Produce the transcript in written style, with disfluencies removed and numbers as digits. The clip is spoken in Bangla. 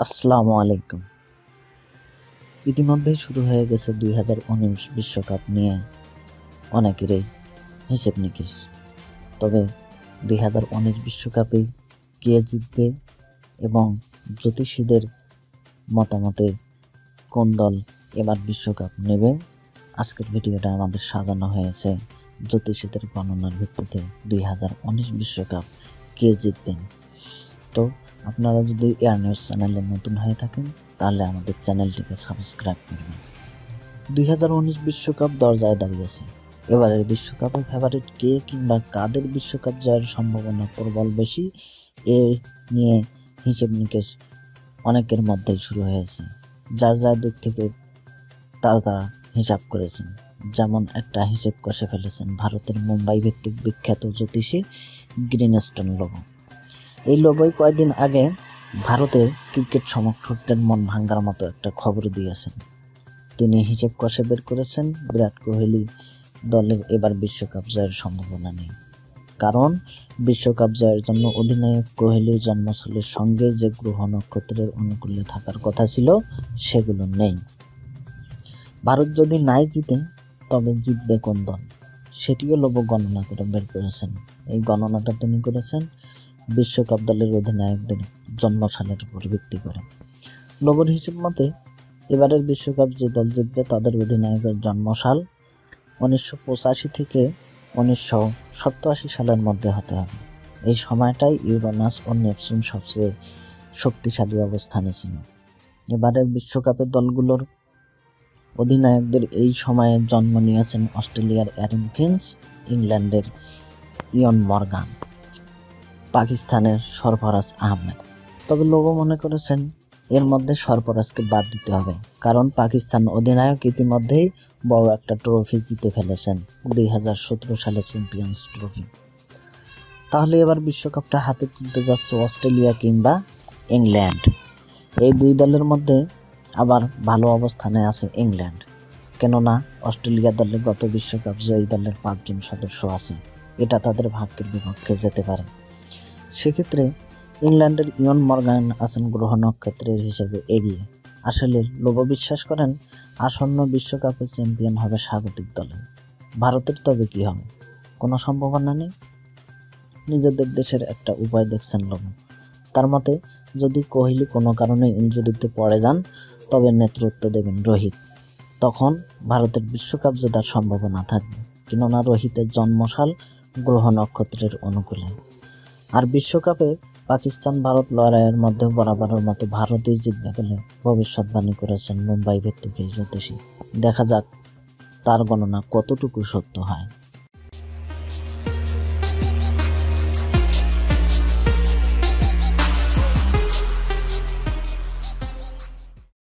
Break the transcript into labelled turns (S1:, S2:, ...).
S1: আসসালামু আলাইকুম। ইতিমধ্যেই শুরু হয়ে গেছে 2019 বিশ্বকাপ নিয়ে অনেকেরই হিসেব নিকেশ। তবে 2019 বিশ্বকাপে কে জিতবে এবং জ্যোতিষীদের মতামতে কোন দল এবার বিশ্বকাপ নেবে, আজকের ভিডিওটা আমাদের সাজানো হয়েছে জ্যোতিষীদের গণনার ভিত্তিতে 2019 বিশ্বকাপ কে জিতবেন। তো আপনারা যদি এয়ার নিউজ চ্যানেলে নতুন হয়ে থাকেন তাহলে আমাদের চ্যানেলটিকে সাবস্ক্রাইব করবেন। 2019 বিশ্বকাপ দরজায় দাঁড়িয়েছে। এবারের বিশ্বকাপে ফেভারিট কে কিংবা কাদের বিশ্বকাপ জয়ের সম্ভাবনা প্রবল বেশি, এ নিয়ে হিসেব নিকেশ অনেকের মধ্যেই শুরু হয়েছে। যার দিক থেকে তারা হিসাব করেছেন। যেমন একটা হিসেব কষে ফেলেছেন ভারতের মুম্বাই ভিত্তিক বিখ্যাত জ্যোতিষী গ্রিনস্টোন লোগো। এই লোগোই কয়েকদিন আগে ভারতের ক্রিকেট সমর্থকদের মন ভাঙ্গার মতো একটা খবর দিয়েছেন। তিনি হিসেব কষে বের করেছেন বিরাট কোহলি দলের এবার বিশ্বকাপ জয়ের সম্ভাবনা নেই। কারণ বিশ্বকাপ জয়ের জন্য অধিনায়ক কোহলির জন্মস্থলের সঙ্গে যে গ্রহ নক্ষত্রের অনুকূলে থাকার কথা ছিল সেগুলো নেই। ভারত যদি নাই জিতে তবে জিতবে কোন দল, সেটিও লোগো গণনা করে বের করেছেন। এই গণনাটা তিনি করেছেন বিশ্বকাপ দলের অধিনায়কদের জন্মসালের উপর ভিত্তি করে। লোগোর হিসেব মতে এবারের বিশ্বকাপ যে দল জিতবে তাদের অধিনায়কের জন্মসাল 1985 থেকে 1987 সালের মধ্যে হতে হবে। এই সময়টাই ইউরেনাস ও নেপচুন সবচেয়ে শক্তিশালী অবস্থানে ছিল। এবারের বিশ্বকাপের দলগুলোর অধিনায়কদের এই সময়ে জন্ম নিয়েছেন অস্ট্রেলিয়ার অ্যারন ফিঞ্চ, ইংল্যান্ডের ইয়ন মর্গান, পাকিস্তানের সরফরাজ আহমেদ। তবে লোগো মনে করেছেন এর মধ্যে সরফরাজকে বাদ দিতে হবে, কারণ পাকিস্তান অধিনায়ক ইতিমধ্যেই বড় একটা ট্রফি জিতে ফেলেছেন, 2017 সালে চ্যাম্পিয়ন্স ট্রফি। তাহলে এবার বিশ্বকাপটা হাতে তুলতে যাচ্ছে অস্ট্রেলিয়া কিংবা ইংল্যান্ড। এই দুই দলের মধ্যে আবার ভালো অবস্থানে আছে ইংল্যান্ড, কেননা অস্ট্রেলিয়া দলে গত বিশ্বকাপ জয়ী দলের 5 জন সদস্য আছে। এটা তাদের ভাগ্যের বিপক্ষে যেতে পারে। সেক্ষেত্রে ইংল্যান্ডের ইয়ন মর্গান আছেন গ্রহ নক্ষত্রের হিসেবে এগিয়ে। আসলে লোগো বিশ্বাস করেন আসন্ন বিশ্বকাপে চ্যাম্পিয়ন হবে স্বাগতিক দলে। ভারতের তবে কি হবে, কোনো সম্ভাবনা নেই। নিজেদের দেশের একটা উপায় দেখছেন লোগো। তার মতে যদি কোহলি কোনো কারণে ইনজুরিতে পড়ে যান তবে নেতৃত্ব দেবেন রোহিত। তখন ভারতের বিশ্বকাপ জেতার সম্ভাবনা থাকবে, কেননা রোহিতের জন্মসাল গ্রহ নক্ষত্রের অনুকূলে। আর বিশ্বকাপে পাকিস্তান ভারত লড়াইয়ের মধ্যে বরাবরের মতো ভারতই জিতবে বলে ভবিষ্যৎবাণী করেছেন মুম্বাই ভিত্তিক এই জ্যোতিষী। দেখা যাক তার গণনা কতটুকু সত্য হয়।